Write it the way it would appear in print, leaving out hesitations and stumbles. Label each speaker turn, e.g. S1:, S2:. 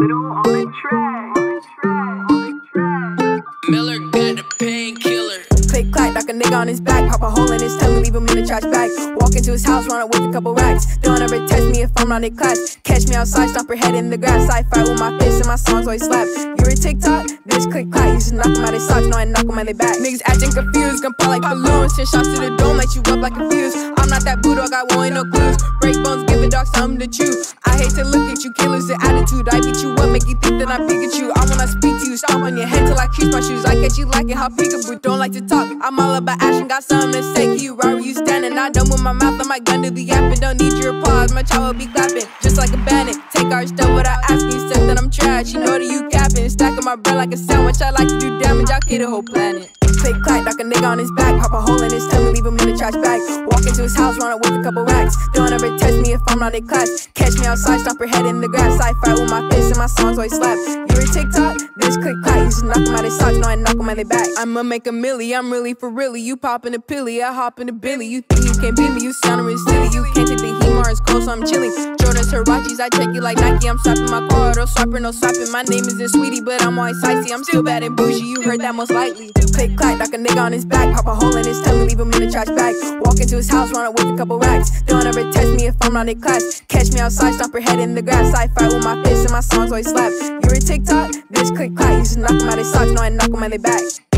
S1: Little on the track.
S2: Miller got the painkiller.
S3: Click clack, knock a nigga on his back, pop a hole in his tongue, leave him in the trash bag. Walk into his house, run up with a couple racks. Don't ever test me if I'm not in class. Catch me outside, stomp her head in the grass. I fight with my fists and my songs always slap. You're a TikTok, this click clack, you just knock him out his socks, no I knock him out their back. Niggas acting confused, gun pop like balloons. 10 shots to the dome, light you up like a fuse. I'm not that bulldog, I want no clues. Break bones, give a dog something to chew. I hate to look at you, can't lose the attitude. I beat you up, make you think that I'm Pikachu. I wanna speak to you, stomp on your head till I crease my shoes. I catch you like it, how peekaboo, don't like to talk. I'm all about action, got something to say. Can you ride where you standing? Not done with my mouth, I might gun to the yapping. Don't need your applause, my child will be clapping. Just like a bandit, take our stuff without asking. You said that I'm trash, you know that you capping. Stacking my bread like a sandwich, I like to do damage, I'll kill the whole planet. Click clack, knock a nigga on his back, pop a hole in his tongue, leave him in the trash bag. Walk into his house, run up with a couple racks. Don't ever test me if I'm not in class. Catch me outside, stomp her head in the grass. I fight with my fists and my songs always slap. You're a TikTok, this click clack, you just knock him out his socks, no I knock him out their back. I'ma make a milli, I'm really for really. You poppin' a pilly, I hop in a Billy. You think you can't beat me, you soundin' real silly. You can't take the heat, Mars cold, so I'm chilling. Jordans, Hirachis, I check it like Nike. I'm swapping my car, no swapper, no swapping. My name isn't Sweetie, but I'm always icy. I'm still bad and bougie, you heard that most likely. Click clack, knock a nigga on his back, pop a hole in his tongue, leave him in the trash bag. Walk into his house, run up with a couple racks. Don't ever test me if I'm not in class. Catch me outside, stomp her head in the grass. I fight with my fists and my songs always slap. You're a TikTok, this click clack, you just knock him out his socks, no I knock him out their back.